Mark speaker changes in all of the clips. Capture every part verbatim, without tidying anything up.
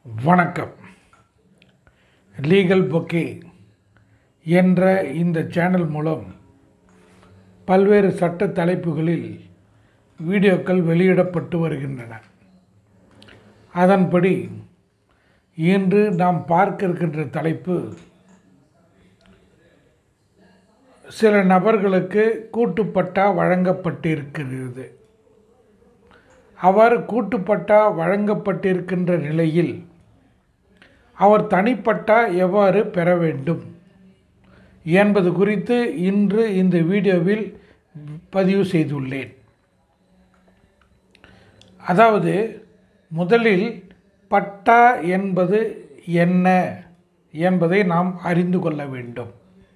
Speaker 1: வணக்கம். Legal bouquet என்ற இந்த சேனல் மூலம் பல்வேறு சட்ட தலைப்புகளில் வீடியோக்கள் வெளியிடப்பட்டு வருகின்றன. அதன்படி இன்று நாம் பார்க்க இருக்கின்ற தலைப்பு, சில நபர்களுக்கு கூட்டுப்பட்டா வழங்கப்பட்டிருக்கிறது. அவர் கூட்டுப்பட்டா வழங்கப்பட்டிருக்கின்ற நிலையில் அவர் தனிப்பட்டா எவ்வாறு பெற வேண்டும் என்பது குறித்து இன்று இந்த வீடியோவில் பதிவு செய்துள்ளேன். அதாவது, முதலில் பட்டா என்பது என்ன என்பதை நாம் அறிந்து கொள்ள வேண்டும்.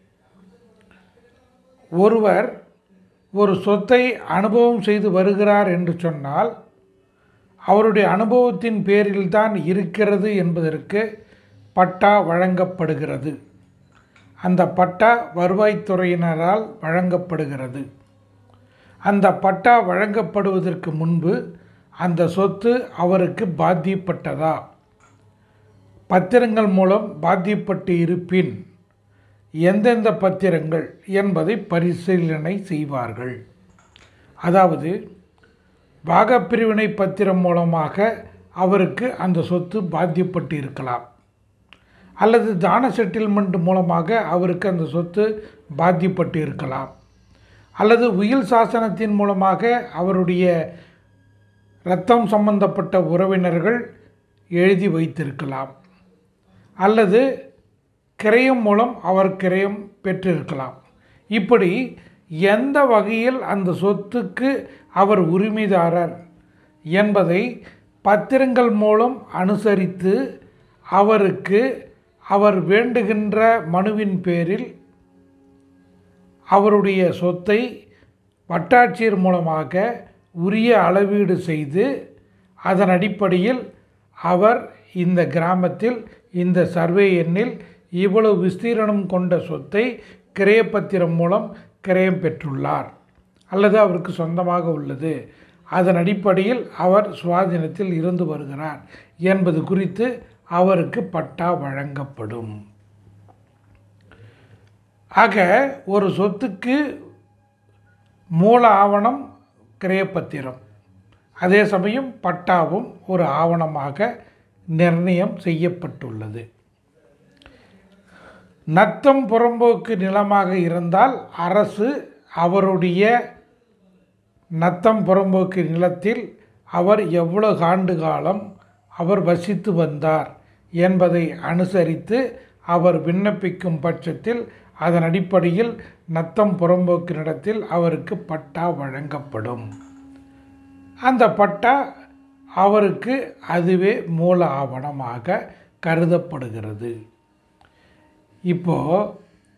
Speaker 1: ஒருவர் ஒரு சொத்தை அனுபவம் செய்து வருகிறார் என்று சொன்னால், அவருடைய அனுபவத்தின் பேரில்தான் இருக்கிறது என்பதற்கு பட்டா வழங்கப்படுகிறது. அந்த பட்டா வருவாய்த்துறையினரால் வழங்கப்படுகிறது. அந்த பட்டா வழங்கப்படுவதற்கு முன்பு அந்த சொத்து அவருக்கு பாத்தியப்பட்டதா, பத்திரங்கள் மூலம் பாத்தியப்பட்டு இருப்பின் எந்தெந்த பத்திரங்கள் என்பதை பரிசீலனை செய்வார்கள். அதாவது, பாகப்பிரிவினை பத்திரம் மூலமாக அவருக்கு அந்த சொத்து பாத்தியப்பட்டு இருக்கலாம், அல்லது தான செட்டில்மெண்ட் மூலமாக அவருக்கு அந்த சொத்து பாத்தியப்பட்டு இருக்கலாம், அல்லது உயில் சாசனத்தின் மூலமாக அவருடைய இரத்தம் சம்பந்தப்பட்ட உறவினர்கள் எழுதி வைத்திருக்கலாம், அல்லது கிரயம் மூலம் அவர் கிரயம் பெற்றிருக்கலாம். இப்படி எந்த வகையில் அந்த சொத்துக்கு அவர் உரிமைதாரர் என்பதை பத்திரங்கள் மூலம் அனுசரித்து அவருக்கு அவர் வேண்டுகின்ற மனுவின் பேரில் அவருடைய சொத்தை வட்டாட்சியர் மூலமாக உரிய அளவீடு செய்து, அதன் அடிப்படையில் அவர் இந்த கிராமத்தில் இந்த சர்வே எண்ணில் இவ்வளவு விஸ்தீரணம் கொண்ட சொத்தை கிரயப்பத்திரம் மூலம் கிரயம் பெற்றுள்ளார், அல்லது அவருக்கு சொந்தமாக உள்ளது, அதன் அடிப்படையில் அவர் சுவாதீனத்தில் இருந்து வருகிறார் என்பது குறித்து அவருக்கு பட்டா வழங்கப்படும். ஆக, ஒரு சொத்துக்கு மூல ஆவணம் கிரயப்பத்திரம், அதே சமயம் பட்டாவும் ஒரு ஆவணமாக நிர்ணயம் செய்யப்பட்டுள்ளது. நத்தம் புறம்போக்கு நிலமாக இருந்தால் அரசு அவருடைய நத்தம் புறம்போக்கு நிலத்தில் அவர் எவ்வளவு ஆண்டு காலம் அவர் வசித்து வந்தார் என்பதை அனுசரித்து அவர் விண்ணப்பிக்கும் பட்சத்தில் அதன் அடிப்படையில் நத்தம் புறம்போக்கு நிலத்தில் அவருக்கு பட்டா வழங்கப்படும். அந்த பட்டா அவருக்கு அதுவே மூல ஆவணமாக கருதப்படுகிறது. இப்போது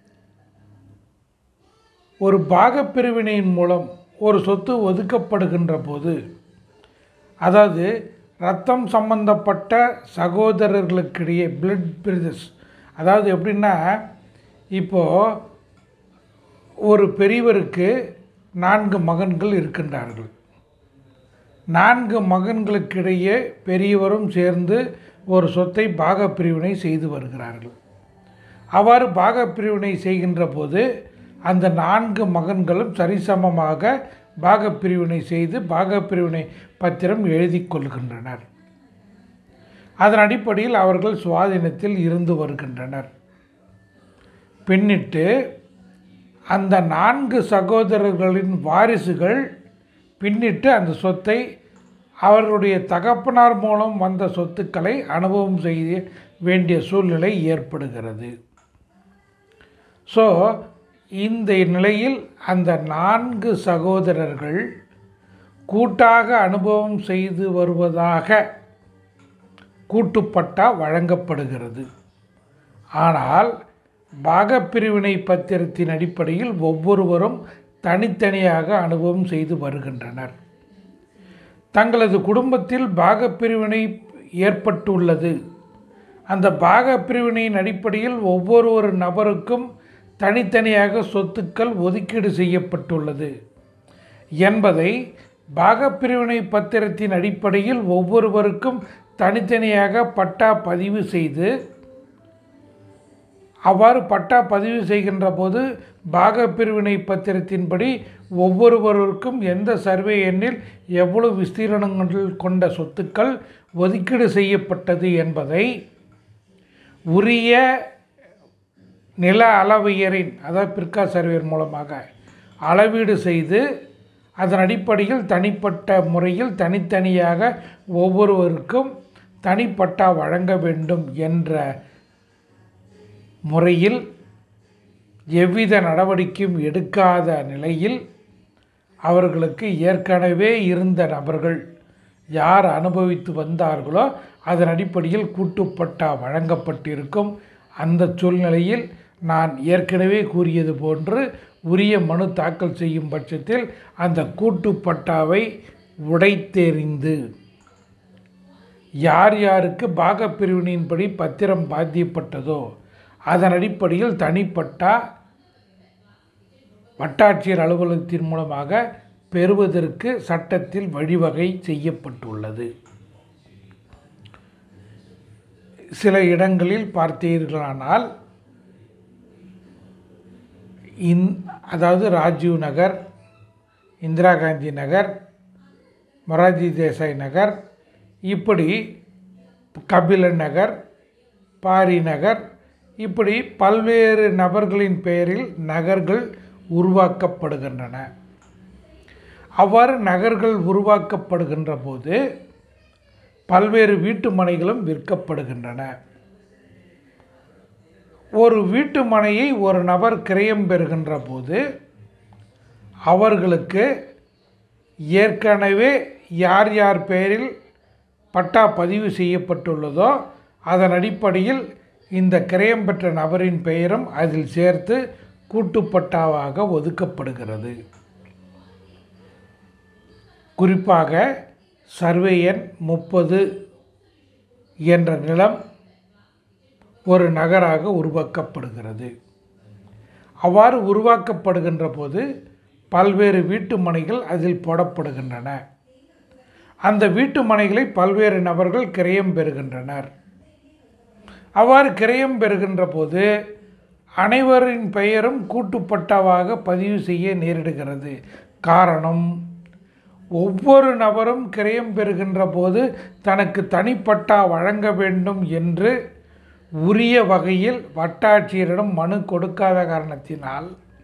Speaker 1: ஒரு பாகப்பிரிவினையின் மூலம் ஒரு சொத்து ஒதுக்கப்படுகின்ற போது, அதாவது இரத்தம் சம்பந்தப்பட்ட சகோதரர்களுக்கிடையே பிளட் பிரதர்ஸ், அதாவது எப்படின்னா, இப்போது ஒரு பெரியவருக்கு நான்கு மகன்கள் இருக்கின்றார்கள். நான்கு மகன்களுக்கிடையே பெரியவரும் சேர்ந்து ஒரு சொத்தை பாகப்பிரிவினை செய்து வருகிறார்கள். அவ்வாறு பாகப்பிரிவினை செய்கின்ற போது அந்த நான்கு மகன்களும் சரிசமமாக பாகப்பிரிவினை செய்து பாகப்பிரிவினை பத்திரம் எழுதி கொள்கின்றனர். அதன் அடிப்படையில் அவர்கள் சுவாதீனத்தில் இருந்து வருகின்றனர். பின்னிட்டு அந்த நான்கு சகோதரர்களின் வாரிசுகள் பின்னிட்டு அந்த சொத்தை அவர்களுடைய தகப்பனார் மூலம் வந்த சொத்துக்களை அனுபவம் செய்ய வேண்டிய சூழ்நிலை ஏற்படுகிறது. ஸோ, இந்த நிலையில் அந்த நான்கு சகோதரர்கள் கூட்டாக அனுபவம் செய்து வருவதாக கூட்டுப்பட்டா வழங்கப்படுகிறது. ஆனால் பாகப்பிரிவினை பத்திரத்தின் அடிப்படையில் ஒவ்வொருவரும் தனித்தனியாக அனுபவம் செய்து வருகின்றனர். தங்களது குடும்பத்தில் பாகப்பிரிவினை ஏற்பட்டுள்ளது. அந்த பாகப்பிரிவினையின் அடிப்படையில் ஒவ்வொரு ஒரு நபருக்கும் தனித்தனியாக சொத்துக்கள் ஒதுக்கீடு செய்யப்பட்டுள்ளது என்பதை பாகப்பிரிவினை பத்திரத்தின் அடிப்படையில் ஒவ்வொருவருக்கும் தனித்தனியாக பட்டா பதிவு செய்து, அவ்வாறு பட்டா பதிவு செய்கின்ற போது பாகப்பிரிவினை பத்திரத்தின்படி ஒவ்வொருவருக்கும் எந்த சர்வே எண்ணில் எவ்வளவு விஸ்தீரணங்கள் கொண்ட சொத்துக்கள் ஒதுக்கீடு செய்யப்பட்டது என்பதை உரிய நில அளவையரின், அதாவது பிற்கா சர்வேயர் மூலமாக அளவீடு செய்து அதன் அடிப்படையில் தனிப்பட்ட முறையில் தனித்தனியாக ஒவ்வொருவருக்கும் தனிப்பட்டா வழங்க வேண்டும் என்ற முறையில் எவ்வித நடவடிக்கையும் எடுக்காத நிலையில் அவர்களுக்கு ஏற்கனவே இருந்த நபர்கள் யார் அனுபவித்து வந்தார்களோ அதன் அடிப்படையில் கூட்டுப்பட்டா வழங்கப்பட்டிருக்கும். அந்த சூழ்நிலையில் நான் ஏற்கனவே கூறியது போன்று உரிய மனு தாக்கல் செய்யும் பட்சத்தில் அந்த கூட்டுப்பட்டாவை உடைத்தெறிந்து யார் யாருக்கு பாகப்பிரிவினையின்படி பத்திரம் பாத்தியப்பட்டதோ அதன் அடிப்படையில் தனிப்பட்டா வட்டாட்சியர் அலுவலகத்தின் மூலமாக பெறுவதற்கு சட்டத்தில் வழிவகை செய்யப்பட்டுள்ளது. சில இடங்களில் பார்த்தீர்களானால் இந் அதாவது ராஜீவ் நகர், இந்திரா காந்தி நகர், மொரார்ஜி தேசாய் நகர், இப்படி கபிலன் நகர், பாரி நகர், இப்படி பல்வேறு நபர்களின் பெயரில் நகர்கள் உருவாக்கப்படுகின்றன. அவ்வாறு நகர்கள் உருவாக்கப்படுகின்ற போது பல்வேறு வீட்டு மனைகளும் விற்கப்படுகின்றன. ஒரு வீட்டு மனையை ஒரு நபர் கிரயம் பெறுகின்ற போது அவர்களுக்கு ஏற்கனவே யார் யார் பெயரில் பட்டா பதிவு செய்யப்பட்டுள்ளதோ அதன் அடிப்படையில் இந்த கிரயம் பெற்ற நபரின் பெயரும் அதில் சேர்த்து கூட்டுப்பட்டாவாக ஒதுக்கப்படுகிறது. குறிப்பாக சர்வே எண் முப்பது என்ற நிலம் ஒரு நகராக உருவாக்கப்படுகிறது. அவ்வாறு உருவாக்கப்படுகின்ற போது பல்வேறு வீட்டு மனைகள் அதில் போடப்படுகின்றன. அந்த வீட்டு மனைகளை பல்வேறு நபர்கள் கிரயம் பெறுகின்றனர். அவ்வாறு கிரயம் பெறுகின்ற போது அனைவரின் பெயரும் கூட்டுப்பட்டாவாக பதிவு செய்ய நேரிடுகிறது. காரணம், ஒவ்வொரு நபரும் கிரயம் பெறுகின்ற போது தனக்கு தனிப்பட்டா வழங்க வேண்டும் என்று உரிய வகையில் வட்டாட்சியரிடம் மனு கொடுக்காத காரணத்தினால்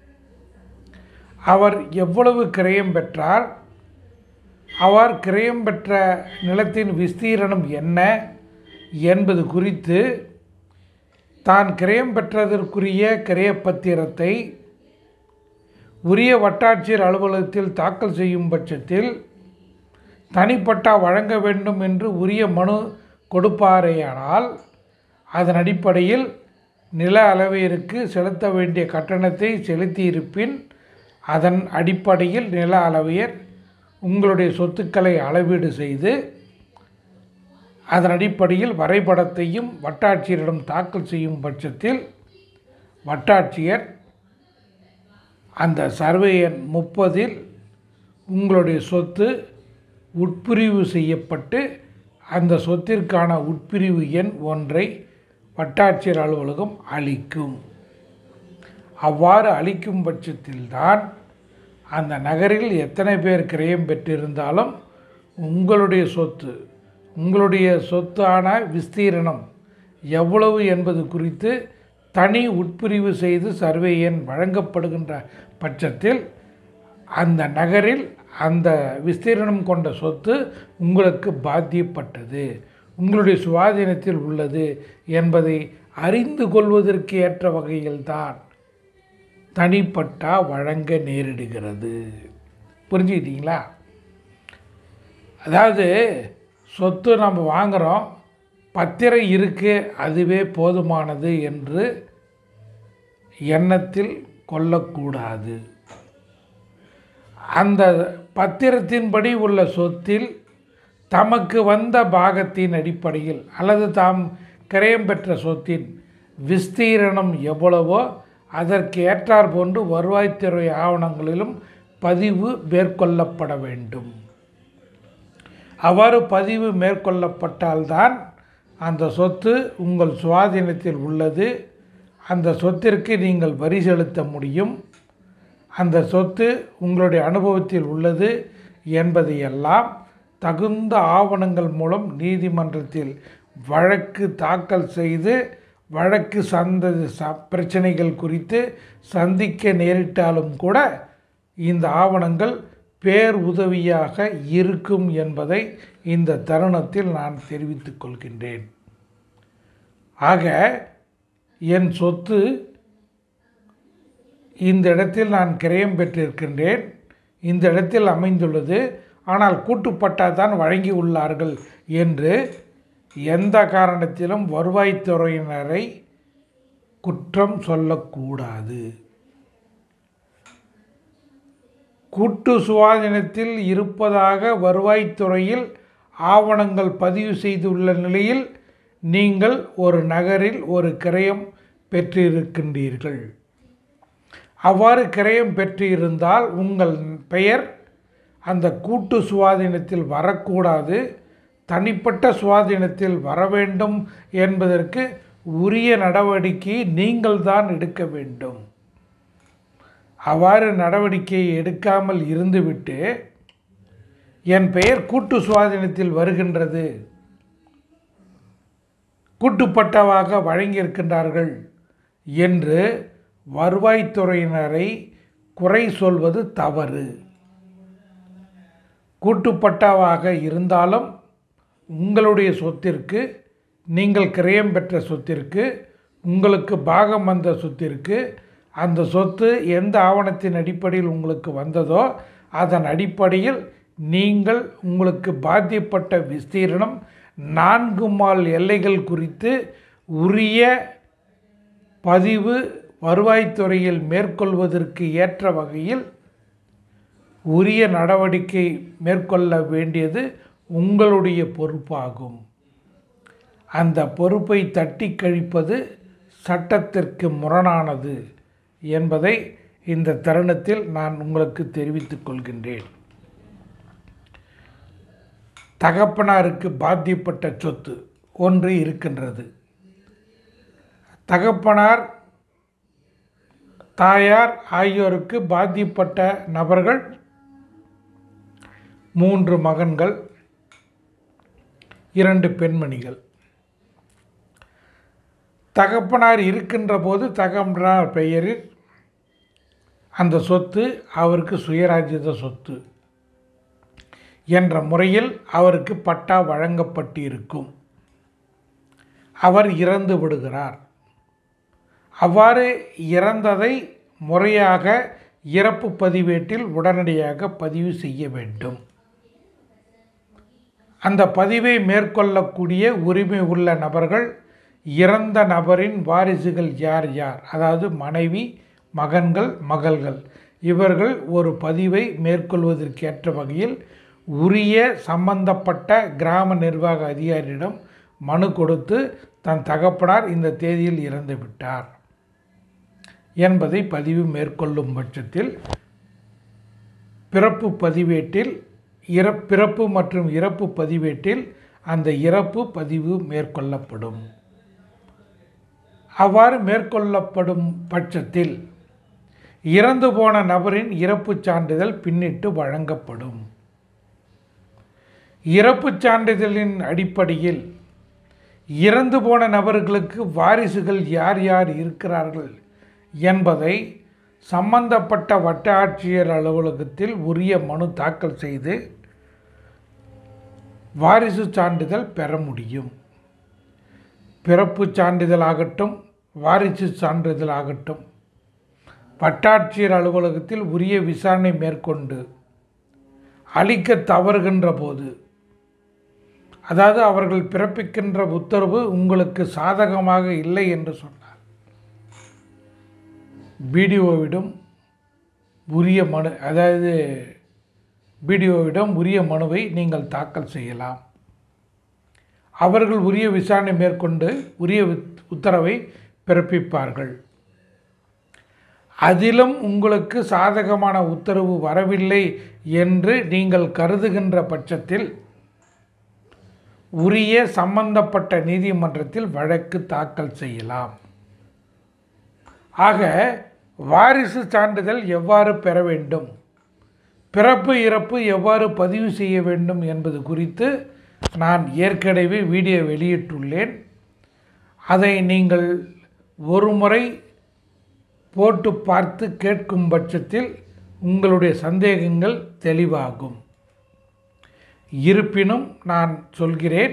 Speaker 1: அவர் எவ்வளவு கிரயம் பெற்றார், அவர் கிரயம் பெற்ற நிலத்தின் விஸ்தீரணம் என்ன என்பது குறித்து தான் கிரயம் பெற்றதற்குரிய கிரயப்பத்திரத்தை உரிய வட்டாட்சியர் அலுவலகத்தில் தாக்கல் செய்யும் பட்சத்தில் தனிப்பட்டா வழங்க வேண்டும் என்று உரிய மனு கொடுப்பாரேயானால் அதன் அடிப்படையில் நில அளவையருக்கு செலுத்த வேண்டிய கட்டணத்தை செலுத்தியிருப்பின் அதன் அடிப்படையில் நில அளவையர் உங்களுடைய சொத்துக்களை அளவீடு செய்து அதன் அடிப்படையில் வரைபடத்தையும் வட்டாட்சியரிடம் தாக்கல் செய்யும் பட்சத்தில் வட்டாட்சியர் அந்த சர்வே எண் முப்பதில் உங்களுடைய சொத்து உட்பிரிவு செய்யப்பட்டு அந்த சொத்திற்கான உட்பிரிவு எண் ஒன்றை வட்டாட்சியர் அலுவலகம் அளிக்கும். அவ்வாறு அளிக்கும் பட்சத்தில்தான் அந்த நகரில் எத்தனை பேர் கிரயம் பெற்றிருந்தாலும் உங்களுடைய சொத்து உங்களுடைய சொத்தான விஸ்தீரணம் எவ்வளவு என்பது குறித்து தனி உட்பிரிவு செய்து சர்வே எண் வழங்கப்படுகின்ற பட்சத்தில் அந்த நகரில் அந்த விஸ்தீரணம் கொண்ட சொத்து உங்களுக்கு பாத்தியப்பட்டது, உங்களுடைய சுவாதீனத்தில் உள்ளது என்பதை அறிந்து கொள்வதற்கு ஏற்ற வகையில்தான் தனிப்பட்டா வழங்க நேரிடுகிறது. புரிஞ்சுக்கிட்டீங்களா? அதாவது சொத்து நம்ம வாங்குகிறோம், பத்திரம் இருக்குது, அதுவே போதுமானது என்று எண்ணத்தில் கொள்ளக்கூடாது. அந்த பத்திரத்தின்படி உள்ள சொத்தில் தமக்கு வந்த பாகத்தின் அடிப்படையில் அல்லது தாம் கிரயம் பெற்ற சொத்தின் விஸ்தீரணம் எவ்வளவோ அதற்கு ஏற்றார் போன்று வருவாய்த்துறை ஆவணங்களிலும் பதிவு மேற்கொள்ளப்பட வேண்டும். அவ்வாறு பதிவு மேற்கொள்ளப்பட்டால்தான் அந்த சொத்து உங்கள் சுவாதீனத்தில் உள்ளது, அந்த சொத்திற்கு நீங்கள் வரி செலுத்த முடியும், அந்த சொத்து உங்களுடைய அனுபவத்தில் உள்ளது என்பதையெல்லாம் தகுந்த ஆவணங்கள் மூலம் நீதிமன்றத்தில் வழக்கு தாக்கல் செய்து வழக்கு சந்த ச பிரச்சனைகள் குறித்து சந்திக்க நேரிட்டாலும் கூட இந்த ஆவணங்கள் பேர் உதவியாக இருக்கும் என்பதை இந்த தருணத்தில் நான் தெரிவித்துக் கொள்கின்றேன். ஆக என் சொத்து இந்த இடத்தில் நான் கிரயம் பெற்றிருக்கின்றேன், இந்த இடத்தில் அமைந்துள்ளது, ஆனால் கூட்டுப்பட்டா தான் வழங்கி உள்ளார்கள் என்று எந்த காரணத்திலும் வருவாய்த்துறையினரை குற்றம் சொல்லக்கூடாது. கூட்டு சுவாதீனத்தில் இருப்பதாக வருவாய்த்துறையில் ஆவணங்கள் பதிவு செய்துள்ள நிலையில் நீங்கள் ஒரு நகரில் ஒரு கிரயம் பெற்றிருக்கின்றீர்கள். அவ்வாறு கிரயம் பெற்றிருந்தால் உங்கள் பெயர் அந்த கூட்டு சுவாதீனத்தில் வரக்கூடாது, தனிப்பட்ட சுவாதீனத்தில் வர வேண்டும் என்பதற்கு உரிய நடவடிக்கையை நீங்கள் தான் எடுக்க வேண்டும். அவ்வாறு நடவடிக்கை எடுக்காமல் இருந்துவிட்டு என் பெயர் கூட்டு சுவாதீனத்தில் வருகின்றது, கூட்டுப்பட்டாவாக வழங்கியிருக்கின்றார்கள் என்று வருவாய்த்துறையினரை குறை சொல்வது தவறு. கூட்டுப்பட்டாவாக இருந்தாலும் உங்களுடைய சொத்திற்கு, நீங்கள் கிரயம் பெற்ற சொத்திற்கு, உங்களுக்கு பாகம் வந்த சொத்திற்கு, அந்த சொத்து எந்த ஆவணத்தின் அடிப்படையில் உங்களுக்கு வந்ததோ அதன் அடிப்படையில் நீங்கள் உங்களுக்கு பாத்தியப்பட்ட விஸ்தீரணம் நான்கு மால் எல்லைகள் குறித்து உரிய பதிவு வருவாய்த்துறையில் மேற்கொள்வதற்கு ஏற்ற வகையில் உரிய நடவடிக்கை மேற்கொள்ள வேண்டியது உங்களுடைய பொறுப்பாகும். அந்த பொறுப்பை தட்டி கழிப்பது சட்டத்திற்கு முரணானது என்பதை இந்த தருணத்தில் நான் உங்களுக்கு தெரிவித்துக் கொள்கின்றேன். தகப்பனாருக்கு பாத்தியப்பட்ட சொத்து ஒன்று இருக்கின்றது. தகப்பனார், தாயார் ஆகியோருக்கு பாத்தியப்பட்ட நபர்கள் மூன்று மகன்கள், இரண்டு பெண்மணிகள். தகப்பனார் இருக்கின்ற போது தகப்பனார் பெயரில் அந்த சொத்து அவருக்கு சுயராஜ்யத சொத்து என்ற முறையில் அவருக்கு பட்டா வழங்கப்பட்டிருக்கும். அவர் இறந்து விடுகிறார். அவ்வாறு இறந்ததை முறையாக இறப்பு பதிவேட்டில் உடனடியாக பதிவு செய்ய வேண்டும். அந்த பதிவை மேற்கொள்ளக்கூடிய உரிமை உள்ள நபர்கள் இறந்த நபரின் வாரிசுகள் யார் யார், அதாவது மனைவி, மகன்கள், மகள்கள், இவர்கள் ஒரு பதிவை மேற்கொள்வதற்கேற்ற வகையில் உரிய சம்பந்தப்பட்ட கிராம நிர்வாக அதிகாரியிடம் மனு கொடுத்து தன் தகப்பனார் இந்த தேதியில் இறந்து விட்டார் என்பதை பதிவு மேற்கொள்ளும் பட்சத்தில் பிறப்பு பதிவேட்டில் இற பிறப்பு மற்றும் இறப்பு பதிவேட்டில் அந்த இறப்பு பதிவு மேற்கொள்ளப்படும். அவ்வாறு மேற்கொள்ளப்படும் பட்சத்தில் இறந்து போன நபரின் இறப்புச் சான்றிதழ் பின்னிட்டு வழங்கப்படும். இறப்புச் சான்றிதழின் அடிப்படையில் இறந்து போன நபர்களுக்கு வாரிசுகள் யார் யார் இருக்கிறார்கள் என்பதை சம்பந்தப்பட்ட வட்ட ஆட்சியர் அலுவலகத்தில் உரிய மனு தாக்கல் செய்து வாரிசு சான்றிதழ் பெற முடியும். பிறப்பு சான்றிதழ் ஆகட்டும், வாரிசு சான்றிதழ் ஆகட்டும், வட்டாட்சியர் அலுவலகத்தில் உரிய விசாரணை மேற்கொண்டு அளிக்க தவறுகின்ற போது, அதாவது அவர்கள் பிறப்பிக்கின்ற உத்தரவு உங்களுக்கு சாதகமாக இல்லை என்று சொன்னார், பிடிஓவிடம் உரிய மனு, அதாவது பிடிஓவிடம் உரிய மனுவை நீங்கள் தாக்கல் செய்யலாம். அவர்கள் உரிய விசாரணை மேற்கொண்டு உரிய உத்தரவை பிறப்பிப்பார்கள். அதிலும் உங்களுக்கு சாதகமான உத்தரவு வரவில்லை என்று நீங்கள் கருதுகின்ற பட்சத்தில் உரிய சம்பந்தப்பட்ட நீதிமன்றத்தில் வழக்கு தாக்கல் செய்யலாம். ஆக வாரிசு சான்றிதழ் எவ்வாறு பெற வேண்டும், பிறப்பு இறப்பு எவ்வாறு பதிவு செய்ய வேண்டும் என்பது குறித்து நான் ஏற்கனவே வீடியோ வெளியிட்டுள்ளேன். அதை நீங்கள் ஒரு முறை போட்டு பார்த்து கேட்கும் பட்சத்தில் உங்களுடைய சந்தேகங்கள் தெளிவாகும். இருப்பினும் நான் சொல்கிறேன்,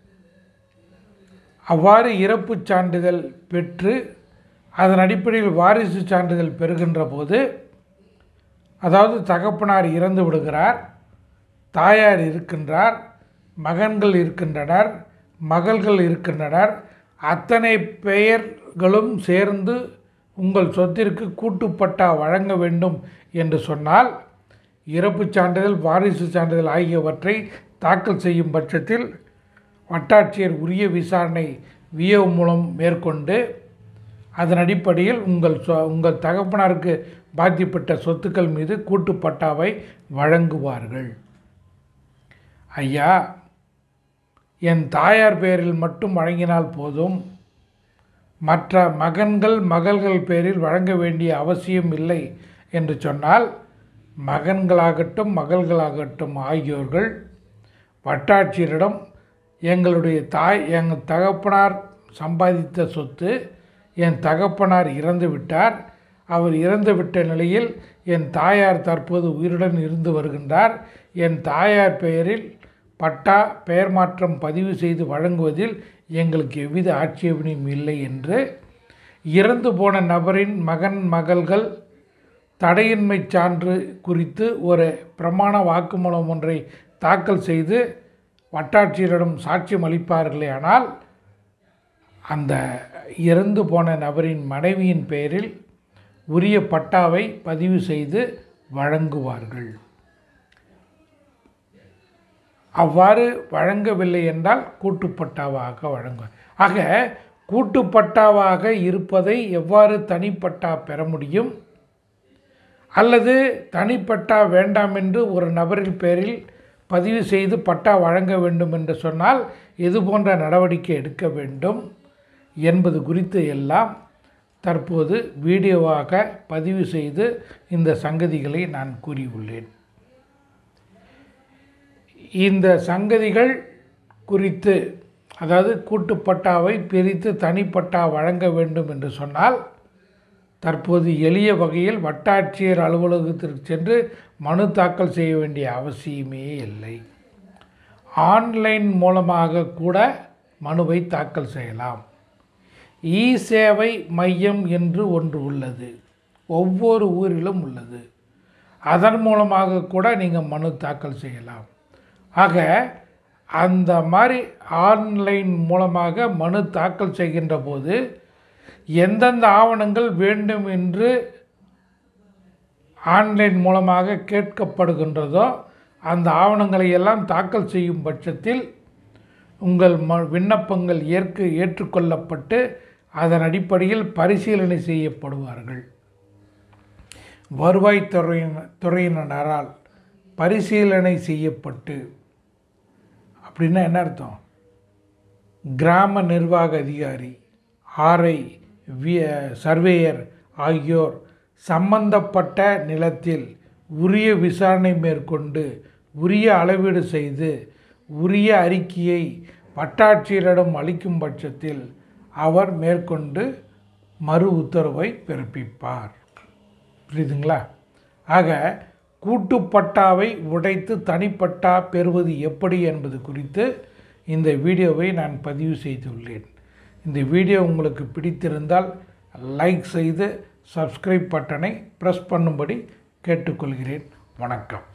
Speaker 1: அவ்வாறு இறப்புச் சான்றிதழ் பெற்று அதன் அடிப்படையில் வாரிசு சான்றிதழ் பெறுகின்ற போது, அதாவது தகப்பனார் இறந்து விடுகிறார், தாயார் இருக்கின்றார், மகன்கள் இருக்கின்றனர், மகள்கள் இருக்கின்றனர், அத்தனை பெயர்களும் சேர்ந்து உங்கள் சொத்திற்கு கூட்டுப்பட்டா வழங்க வேண்டும் என்று சொன்னால், இறப்புச் சான்றிதழ் வாரிசு சான்றிதழ் ஆகியவற்றை தாக்கல் செய்யும் பட்சத்தில் வட்டாட்சியர் உரிய விசாரணை விஏஓ மூலம் மேற்கொண்டு அதன் அடிப்படையில் உங்கள் சொ உங்கள் தகப்பனாருக்கு பாதிக்கப்பட்ட சொத்துக்கள் மீது கூட்டுப்பட்டாவை வழங்குவார்கள். ஐயா, என் தாயார் பெயரில் மட்டும் வழங்கினால் போதும், மற்ற மகன்கள் மகள்கள் பெயரில் வழங்க வேண்டிய அவசியம் இல்லை என்று சொன்னால், மகன்களாகட்டும் மகள்களாகட்டும் ஆகியோர்கள் வட்டாட்சியரிடம் எங்களுடைய தாய் எங்கள் தகப்பனார் சம்பாதித்த சொத்து, என் தகப்பனார் இறந்து விட்டார், அவர் இறந்துவிட்ட நிலையில் என் தாயார் தற்போது உயிருடன் இருந்து வருகின்றார், என் தாயார் பெயரில் பட்டா பெயர் மாற்றம் பதிவு செய்து வழங்குவதில் எங்களுக்கு எவ்வித ஆட்சேபனையும் இல்லை என்று இறந்து போன நபரின் மகன் மகள்கள் தடையின்மை சான்று குறித்து ஒரு பிரமாண வாக்குமூலம் ஒன்றை தாக்கல் செய்து வட்டாட்சியரிடம் சாட்சியம் அளிப்பார்களே ஆனால், அந்த இறந்து போன நபரின் மனைவியின் பெயரில் உரிய பட்டாவை பதிவு செய்து வழங்குவார்கள். அவ்வாறு வழங்கவில்லை என்றால் கூட்டுப்பட்டாவாக வழங்குவார். ஆக கூட்டுப்பட்டாவாக இருப்பதை எவ்வாறு தனிப்பட்டா பெற முடியும், அல்லது தனிப்பட்டா வேண்டாம் என்று ஒரு நபரின் பெயரில் பதிவு செய்து பட்டா வழங்க வேண்டும் என்று சொன்னால் இது போன்ற நடவடிக்கை எடுக்க வேண்டும் என்பது குறித்து எல்லாம் தற்போது வீடியோவாக பதிவு செய்து இந்த சங்கதிகளை நான் கூறியுள்ளேன். இந்த சங்கதிகள் குறித்து, அதாவது கூட்டுப்பட்டாவை பிரித்து தனிப்பட்டா வழங்க வேண்டும் என்று சொன்னால், தற்போது எளிய வகையில் வட்டாட்சியர் அலுவலகத்திற்கு சென்று மனு தாக்கல் செய்ய வேண்டிய அவசியமே இல்லை. ஆன்லைன் மூலமாக கூட மனுவை தாக்கல் செய்யலாம். இ சேவை மையம் என்று ஒன்று உள்ளது, ஒவ்வொரு ஊரிலும் உள்ளது. அதன் மூலமாக கூட நீங்கள் மனு தாக்கல் செய்யலாம். ஆக அந்த மாதிரி ஆன்லைன் மூலமாக மனு தாக்கல் செய்கின்ற போது எந்தெந்த ஆவணங்கள் வேண்டும் என்று ஆன்லைன் மூலமாக கேட்கப்படுகின்றதோ அந்த ஆவணங்களை எல்லாம் தாக்கல் செய்யும் பட்சத்தில் உங்கள் ம விண்ணப்பங்கள் ஏற்க ஏற்றுக்கொள்ளப்பட்டு அதன் அடிப்படையில் பரிசீலனை செய்யப்படுவார்கள். வருவாய்த்துறையின் துறையினரால் பரிசீலனை செய்யப்பட்டு, அப்படின்னா என்ன அர்த்தம், கிராம நிர்வாக அதிகாரி, ஆர்ஐ, சர்வேயர் ஆகியோர் சம்பந்தப்பட்ட நிலத்தில் உரிய விசாரணை மேற்கொண்டு உரிய அளவீடு செய்து உரிய அறிக்கையை வட்டாட்சியரிடம் அளிக்கும் பட்சத்தில் அவர் மேற்கொண்டு மறு உத்தரவை பிறப்பிப்பார். புரியுதுங்களா? ஆக கூட்டுப்பட்டாவை உடைத்து தனிப்பட்டா பெறுவது எப்படி என்பது குறித்து இந்த வீடியோவை நான் பதிவு செய்துள்ளேன். இந்த வீடியோ உங்களுக்கு பிடித்திருந்தால் லைக் செய்து சப்ஸ்கிரைப் பட்டனை ப்ரெஸ் பண்ணும்படி கேட்டுக்கொள்கிறேன். வணக்கம்.